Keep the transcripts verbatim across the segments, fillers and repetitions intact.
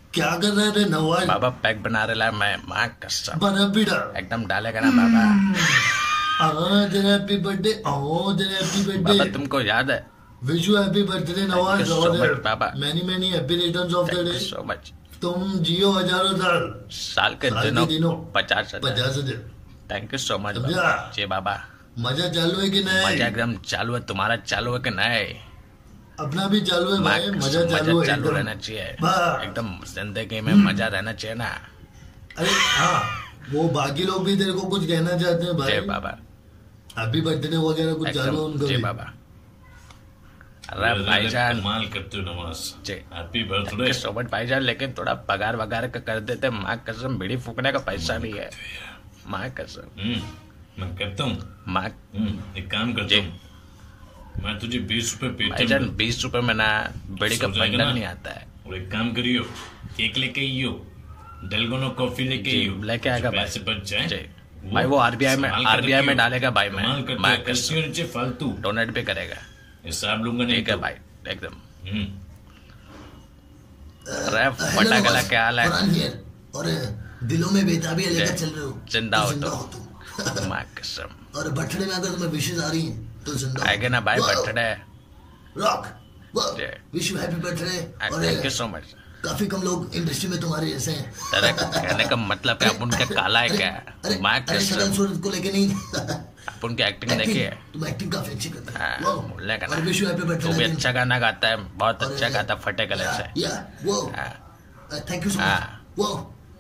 क्या कर रहे थे नवाज? बाबा पैक बना रहा है मैं माँ कसम। बर्फ भी डाल एकदम डालेगा ना बाबा। हाँ तेरा हैप्पी बर्थडे। ओ तेरा हैप्पी बर्थडे। बाबा तुमको याद है? Wish you happy birthday Nawaz. Thank you so much, बाबा। Many many happy returns of the thank you day. So much. तुम जियो हजारों साल। साल के साल के दिनों दिनों पचास पचास दिन। थैंक यू सो मच समझा? जी बाबा। मजा चालू है कि मजा नहीं? एकदम चालू है। तुम्हारा चालू है कि नहीं? अपना भी चालू है भाई। माँ, मजा चालू है चालू एकदम। रहना चाहिए हाँ। एकदम। जिंदगी में मजा रहना चाहिए ना। अरे हाँ वो बाकी लोग भी तेरे को कुछ कहना चाहते हैं भाई। जय बाबा। हैप्पी बर्थडे वगैरह कुछ चालू है उनका जय भी। बाबा। अरे भाईजान कमाल करते हो नवाज। जी हैप्पी बर्थडे। सो मच भाईजान। लेकिन थोड़ा पगार वगार का कर देते। माँ कसम बीड़ी फूकने का पैसा नहीं है। माँ कसम। हम्म, मैं करता हूँ। माँ हम्म, एक काम करता जी। हूँ, मैं तुझे बीस रुपए पेटीएम भाईजान बीस रुपए में ना बीड़ी का हो जाएगा बंडल ना? नहीं आता है। और एक काम करियो, केक लेके आइयो, डेलगोनो कॉफी लेके जी, आइयो, लेके आएगा भाई। पैसे बच जाए। जी भाई वो आरबीआई में आरबीआई में डालेगा भाई। मैं मैं कस्टियों नीचे फालतू डोनेट भी करेगा। हिसाब लूंगा नहीं ठीक है तो। भाई एकदम। हम्म, अरे फटा गला क्या हाल है? फरहान here। और दिलों में बेताबी लेकर जय। चल रहे हो। जिंदा हो जिंदा तो। हो तुम। माँ कसम। और बर्थडे में अगर तुम्हें विशेष आ रही हैं तो जिंदा हो। आएगा ना भाई Wow, birthday. Rock Jai. Wish you happy birthday. और थैंक यू सो मच। काफी कम लोग इंडस्ट्री में तुम्हारे जैसे हैं। तेरे कहने का मतलब क्या अपन के काला है क्या? अरे माँ अरे शक्ल कसम। सूरत को लेके नहीं। अपन की एक्टिंग देखिए। तुम एक्टिंग काफी अच्छी करते हाँ, हो। Wow, बोलने का और विश यू हैप्पी ना तू भी बर्थडे। अच्छा गाना गाता है। बहुत और- अच्छा गाता फटे गले से। या वो हाँ। Thank you so much. हाँ। वो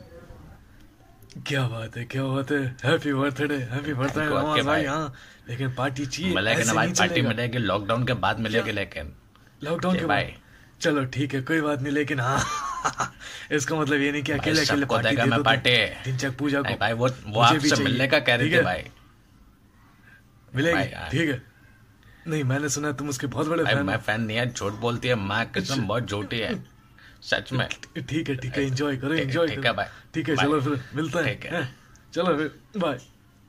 क्या बात है क्या बात है। Happy birthday happy birthday Thank you, Nawaz okay, भाई। भाई। हाँ लेकिन पार्टी चाहिए। मिलेगी ऐसे ना भाई नहीं पार्टी चलेगा। मिलेगी। लॉकडाउन के बाद मिलेगी लेकिन। लॉकडाउन जी के भाई। बाद चलो ठीक है कोई बात नहीं। लेकिन हाँ इसका मतलब ये नहीं कि अकेले अकेले सबको पार्टी देगा दे मैं दो पार्टी। दिन चक पूजा नहीं को। भाई वो वो मुझे भी आपसे चाहिए। मिलने का कह रहे ठीक थे है? भाई। मिलेगी भाई, हाँ। ठीक है। नहीं मैंने सुना तुम उसके बहुत बड़े भाई फैन मैं फैन नहीं है। झूठ बोलती है माँ कसम। बहुत झूठी है सच में। हो। ठीक है ठीक है एंजॉय करो ठीक- एंजॉय ठीक करो। है भाई। ठीक है बाय। चलो फिर मिलते हैं। ठीक है। हैं? चलो फिर बाय।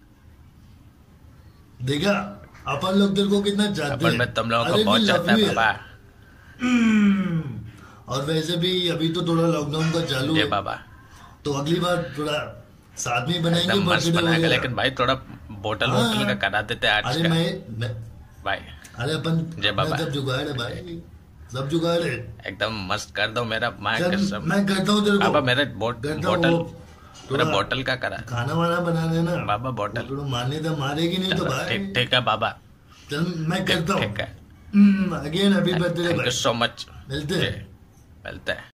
देखा अपन लोग तेरे को कितना चाहते अपन हैं। में तुम लोगों अरे को बहुत we चाहता love है you बाबा। यार। और वैसे भी अभी तो थोड़ा लॉकडाउन का चालू जय है बाबा। तो अगली बार थोड़ा साथ में बनाएंगे एकदम मस्त birthday बनाएगा। वगैरह। लेकिन भाई थोड़ा बोतल हाँ। वोटल का करा देते आज अरे का। मैं, मैं भाई अरे अपन जय अपना बाबा। सब जुगाड़ है भाई। सब जुगाड़ है। एकदम मस्त कर दो मेरा माँ चल कसम। मैं करता हूँ तेरे को। बाबा मेरे बोट करता हूँ बोतल वो मेरा थोड़ा बोतल का करा। खाना वाना बना देना बाबा बोतल। वो थोड़ा मारने तो मारेगी नहीं तो चलो, भाई। ठीक ठीक है बाबा। चल मैं करता हूँ। ठीक है। Again happy birthday thank you भाई। So much. मिलते हैं। मिलते हैं।